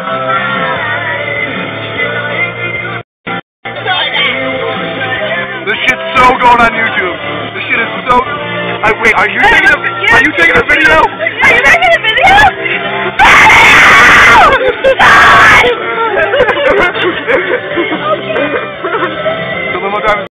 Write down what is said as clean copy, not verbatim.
This shit's so going on YouTube. This shit is so. Wait, are you taking a video?